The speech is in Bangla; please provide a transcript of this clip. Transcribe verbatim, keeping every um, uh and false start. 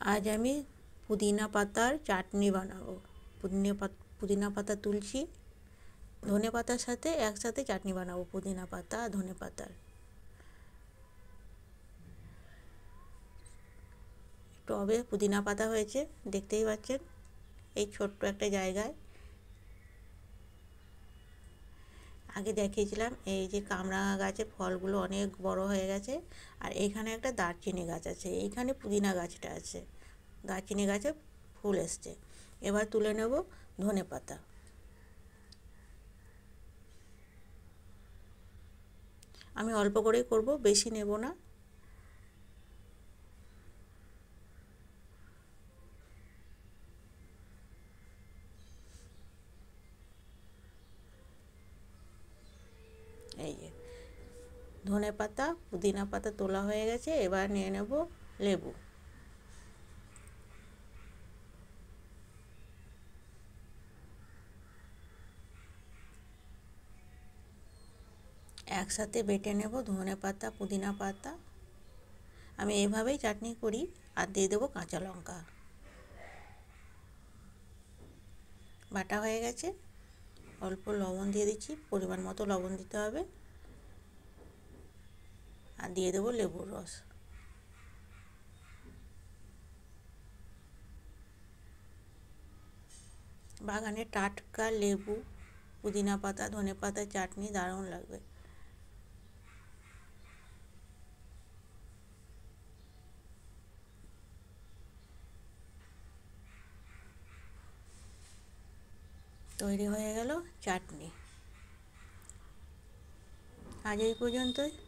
आज আমি पुदीना पातार चाटनी बानाबो। पुदीना पात पुदीना पाता तुलसी धने पातार साथे एकसाथे चाटनी बानाबो। पुदीना पाता धने पातार টবে पुदीना पाता হয়েছে, দেখতেই পাচ্ছেন এই ছোট্ট একটা জায়গায়। আগে দেখিয়েছিলাম এই যে কামরাঙা গাছের ফলগুলো অনেক বড় হয়ে গেছে, আর এইখানে একটা দারচিনি গাছ আছে, এইখানে পুদিনা গাছটা আছে, দারচিনি গাছে ফুল এসছে। এবার তুলে নেব ধনে পাতা। আমি অল্প করেই করব, বেশি নেব না। এই যে ধনে পাতা পুদিনা পাতা তোলা হয়ে গেছে। এবার নিয়ে নেব লেবু। একসাথে বেটে নেব ধনে পাতা পুদিনা পাতা। আমি এইভাবেই চাটনি করি। আর দিয়ে দেবো কাঁচা লঙ্কা। বাটা হয়ে গেছে। অল্প লবণ দিয়ে দিচ্ছি, পরিমাণ মতো লবণ দিতে হবে। আর দিয়ে দেবো লেবুর রস। বাগানের টাটকা লেবু পুদিনা পাতা ধনে পাতা চাটনি দারুণ লাগবে। তৈরি হয়ে গেল চাটনি। আজ এই পর্যন্তই।